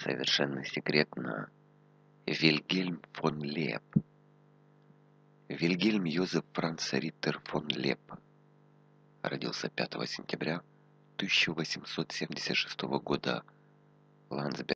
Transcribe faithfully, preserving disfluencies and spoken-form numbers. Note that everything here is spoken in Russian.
Совершенно секретно. Вильгельм фон Лепп. Вильгельм Йозеф Франц Риттер фон Лепп родился пятого сентября тысяча восемьсот семьдесят шестого года в Ландсберге.